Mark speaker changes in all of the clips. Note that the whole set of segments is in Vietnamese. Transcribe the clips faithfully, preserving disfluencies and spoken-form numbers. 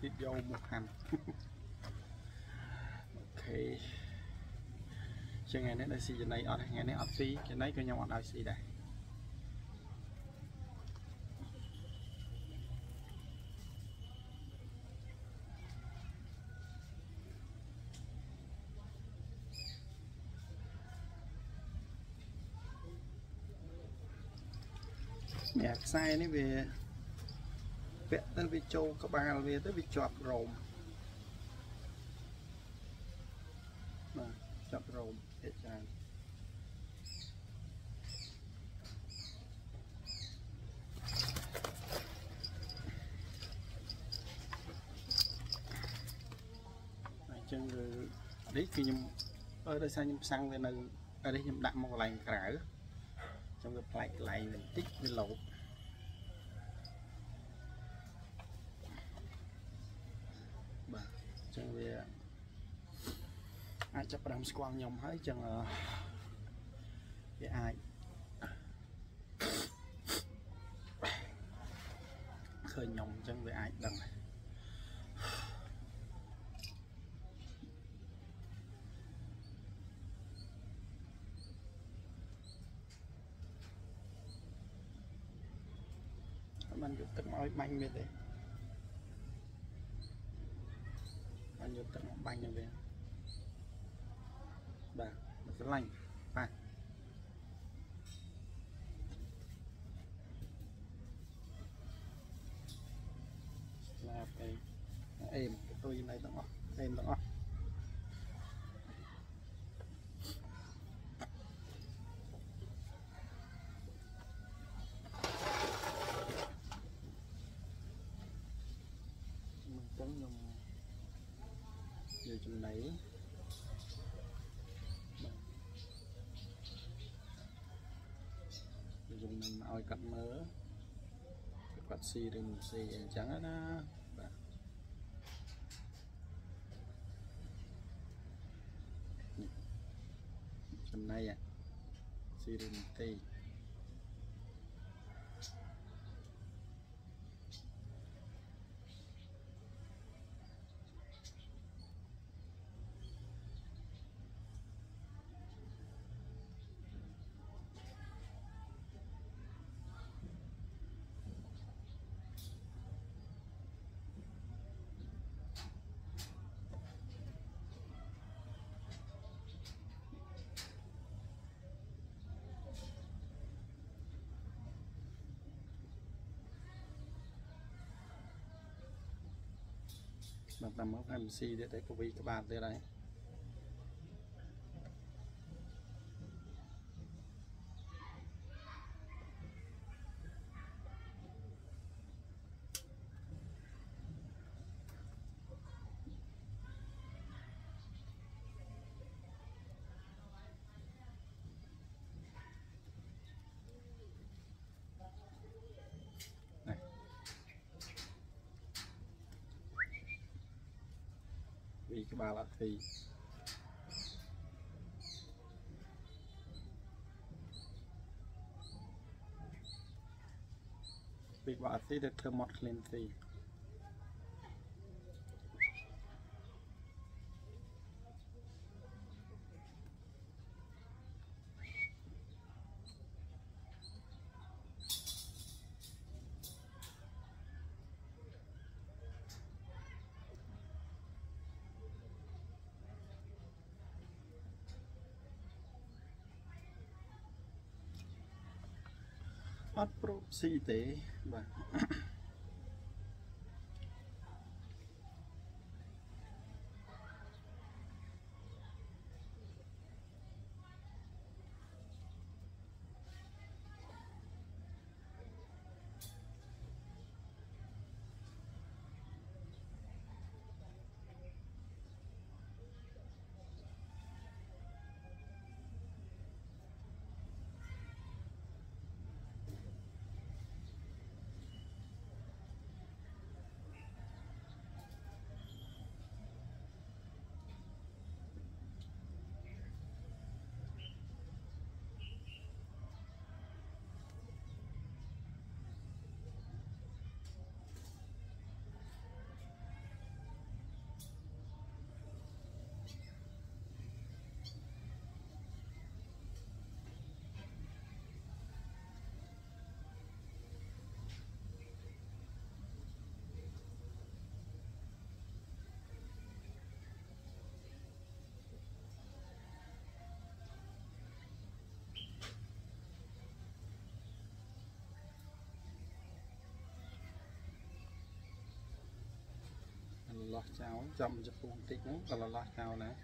Speaker 1: video một hành ok cho ngày nay xì này ở ngày nay ở phí cái này cái nhau ở đây xì đây nhạc sai này về vẽ tới về châu các bạn về tới về chọt rồm mà chọt rồm để tràn chân rồi đấy khi nhung ở đây sao nhung xăng về nơi ở đây nhung đạm một lành cả trong cái lại lại mình tích cái lỗ bà chẳng về ai chấp đam squang nhom hết chẳng là cái ai khơi nhom chẳng về ai đằng này mình được tận nói banh về đây mình được tận banh như vậy bà nó sẽ lành bà là cái êm cái tôi này tận êm tận nhiều chừng này dùng mình oi cắt mỡ cắt xì đừng xì trắng đó chừng này à xì đừng tì bằng tầm ốc em xê để thấy của vị các bạn đây đấy vì cái bà là thì vì bà thì được thơm một lên thì ớt pro xì tế và lost cháu chậm chụp phun tích nó còn là lost cháu này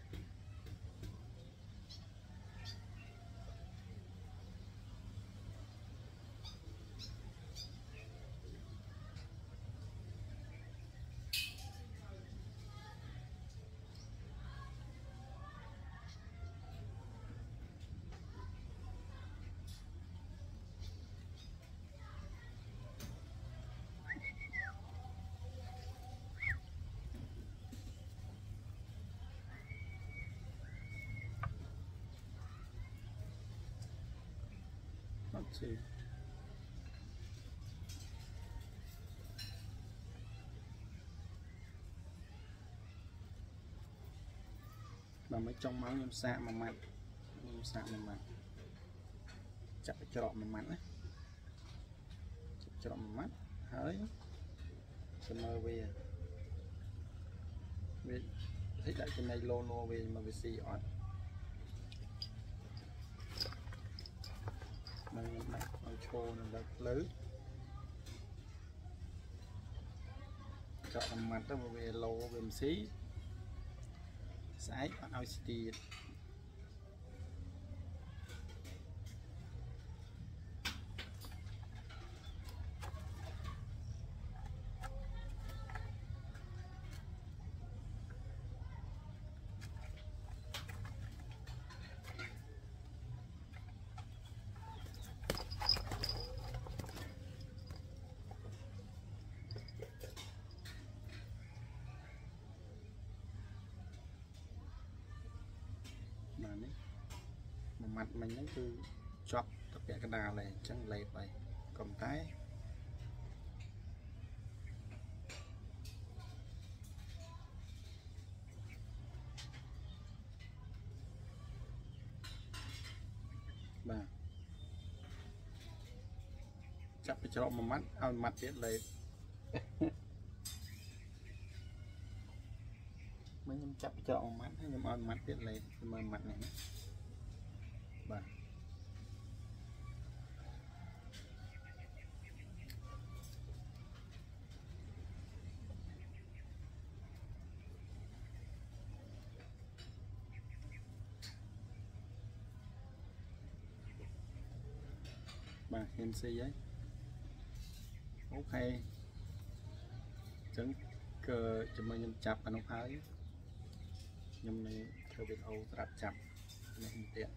Speaker 1: chị mà mới trong máu nhâm xạ mà mặn nhâm xạ mà mặn chặt cái trọ mà mặn đấy trọ mà mặn hơi xong rồi về về thích lại cái này lô lô về mà về xì ọt mà này nó trô nó lớn chọn mặt đó về lô về xí sải ao xì mà đấy mà mặt mình nó cứ chọc tập cái đào này chẳng lệ vậy còn cái mà chặt cái chọ mà mắt ao mặt tiết lệ mấy nhâm chặt cái chọ mắt hay nhâm ao mặt tiết lệ mà mặt này bà bà em xê giấy ok chẳng cơ cho mình chặt và nó phải nhưng này theo việc âu đặt chặt nó không tiện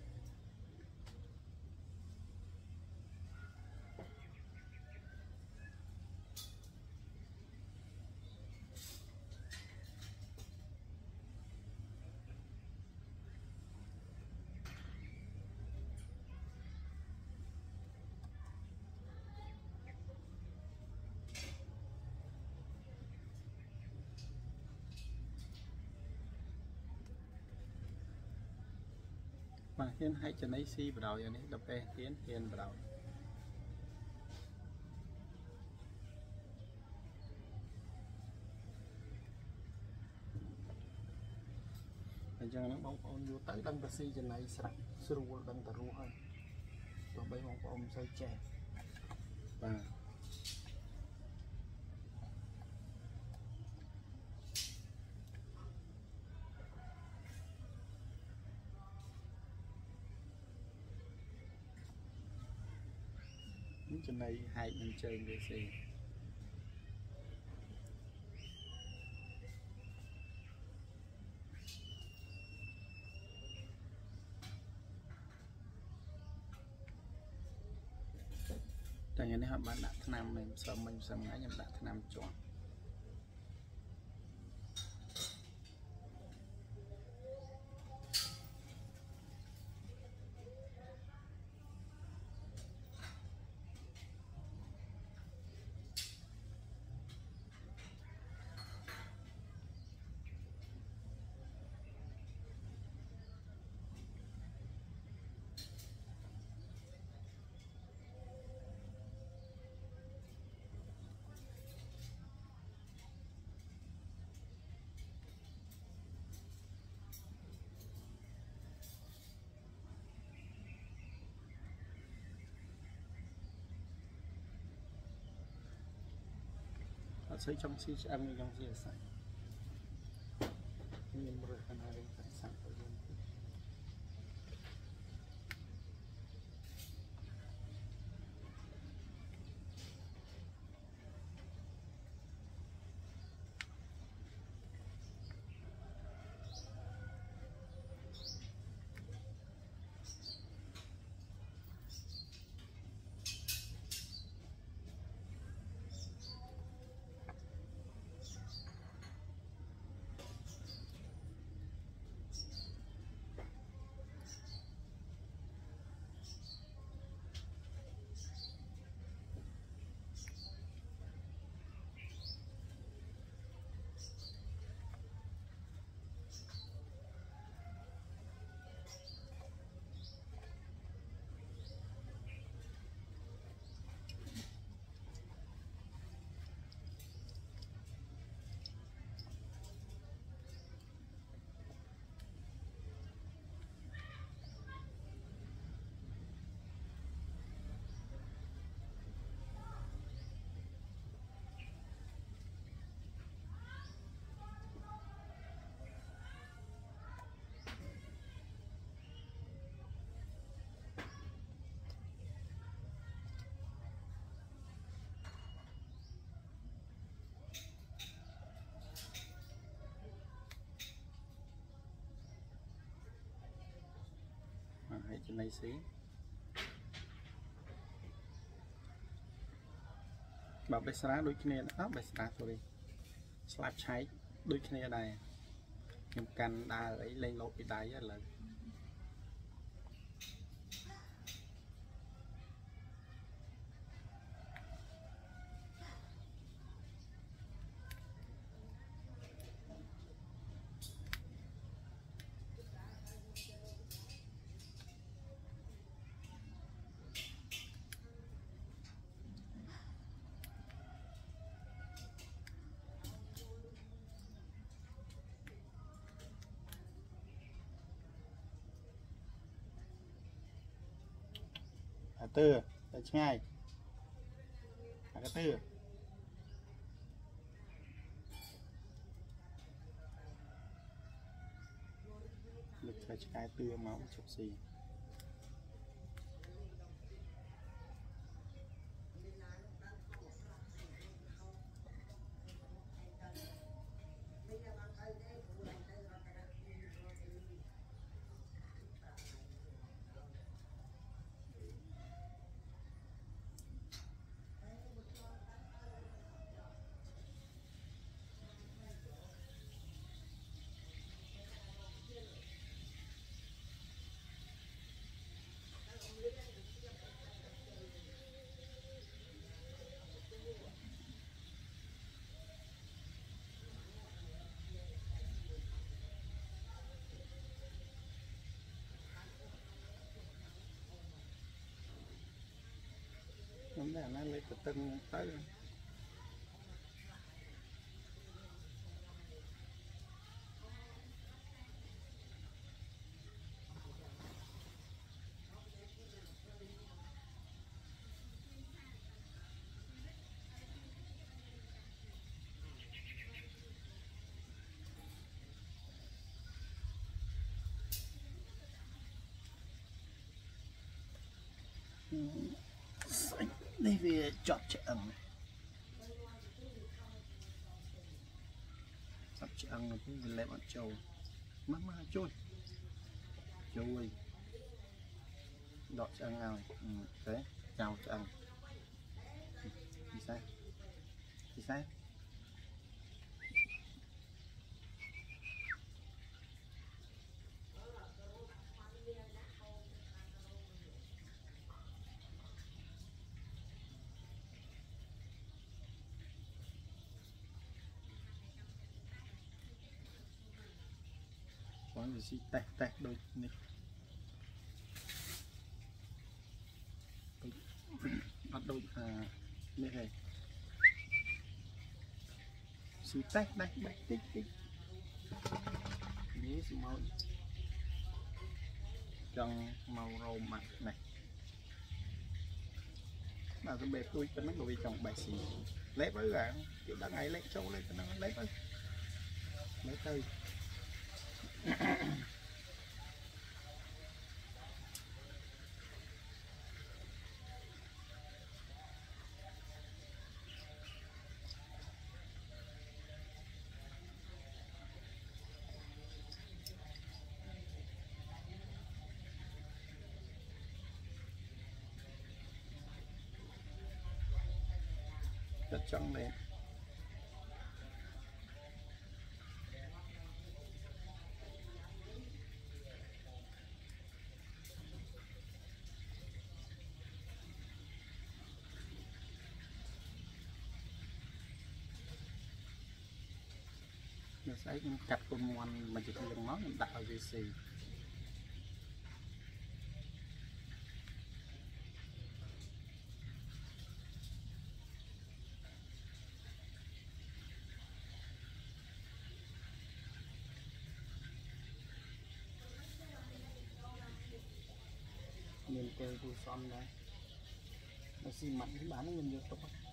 Speaker 1: mà hiên hay cho lấy si vào đầu vậy này đập pe hiên hiên vào đầu bây giờ nó bông ôn vô tới đăng bác sĩ trên này sạch sưu đăng tà ru hơn và bây bông ôn xây chè và trên đây hai mình chơi về gì tại ngày nay họ bán đặt năm mình sợ mình sợ ngã nhầm đặt năm chọn xây trong si ăn trong si sạch hay trên đây xí bảo bê sá đôi kia đó bê sá thôi đi slap cháy đôi kia này nhưng căn đa ấy lên lộp bị đáy là à tư tại ngay à cái tư lực phải cái tư máu chụp xì vấn đề nó lấy từ tân tới đây về chọt chợ ẩm sắp chợ ăn cũng lấy bọn trâu mắt mà trôi trôi đọt chợ ăn nào ừ, thế chào chợ ăn thì sao thì sao có gì tẹt tẹt đôi này bắt đôi à này này xí tẹt đây đây tích tích nhé xí màu trong màu râu mặt này mà cái bẹp tôi cho nó ngồi trong bài xì lấy với cả kiểu đã ngày lấy trâu lên cho nó lấy với lấy cây rất trong này nó sẽ cắt con ngoan mà chỉ cần nó đặt ở dưới xì nhìn cây vui son này nó xi mặn cái bán nó nhìn được tốt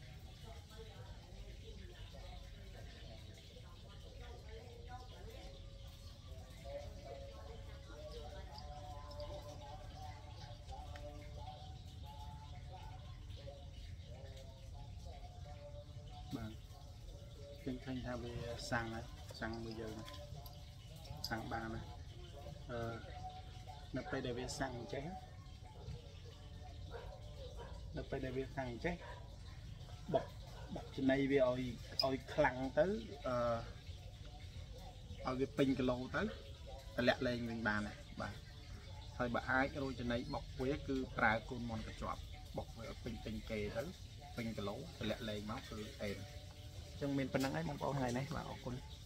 Speaker 1: bạn kênh kênh theo về xăng này xăng bây giờ này xăng ba này ờ, នៅពេលដែលវាសាំងចេះនៅពេលដែលវាសាំងចេះបុកបុកចំណីវាឲ្យឲ្យខ្លាំងទៅអឺឲ្យវាពេញគីឡូទៅតម្លាក់លេងវិញបានដែរបាទហើយបើអាចរោយចំណីបុកវាគឺប្រើកូនមន់កញ្ចប់បុកវាឲ្យពេញពេញគេទៅពេញគីឡូតម្លាក់លេងមកគឺអេនអញ្ចឹងមានប៉ុណ្្នឹងហើយបងប្អូនថ្ងៃនេះបាទអរគុណ